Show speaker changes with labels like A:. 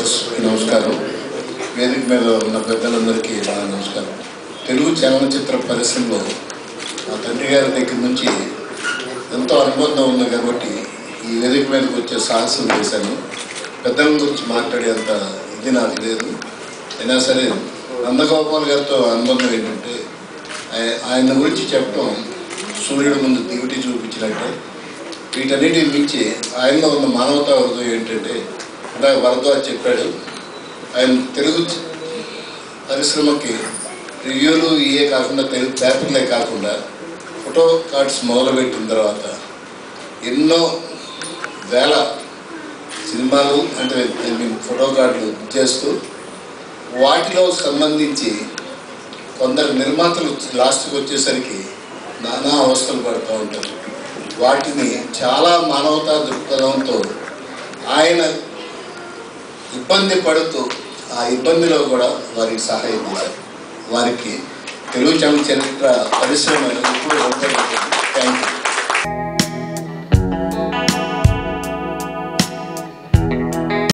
A: సోదరులకి నమస్కారం. వేదిక మీద ఉన్న పెద్దలందరికీ నా నమస్కారం. తెలుగు చలనచిత్ర పరిశ్రమలో మా తండ్రి గారి దగ్గర నుంచి ఎంతో అనుబంధం ఉంది కాబట్టి ఈ వేదిక మీదకి వచ్చే సాహసం చేశాను. పెద్దల గురించి మాట్లాడేంత ఇది నాకు లేదు. అయినా సరే నందగోపాల్ గారితో అనుబంధం ఏంటంటే ఆయన గురించి చెప్పడం సూర్యుడు ముందు దివిటి చూపించినట్టే. వీటన్నిటిని మించి ఆయనలో ఉన్న మానవతా హృదయం ఏంటంటే ఇందాక భరద్వాజ్ చెప్పాడు, ఆయన తెలుగు పరిశ్రమకి రివ్యూలు ఇవే కాకుండా తెలుగు పేపర్లే కాకుండా ఫోటో కార్డ్స్ మొదలుపెట్టిన తర్వాత ఎన్నో వేల సినిమాలు అంటే ఫోటో కార్డులు చేస్తూ వాటిలో సంబంధించి కొందరు నిర్మాతలు లాస్ట్కి వచ్చేసరికి నానా అవస్థలు పడుతూ ఉంటారు. వాటిని చాలా మానవతా దృక్పథంతో ఆయన ఇబ్బంది పడుతూ ఆ ఇబ్బందిలో కూడా వారికి సహాయం చేశారు. వారికి తెలుగు చలనచిత్ర పరిశ్రమ ఎప్పుడు ఉంటుంది. Thank you.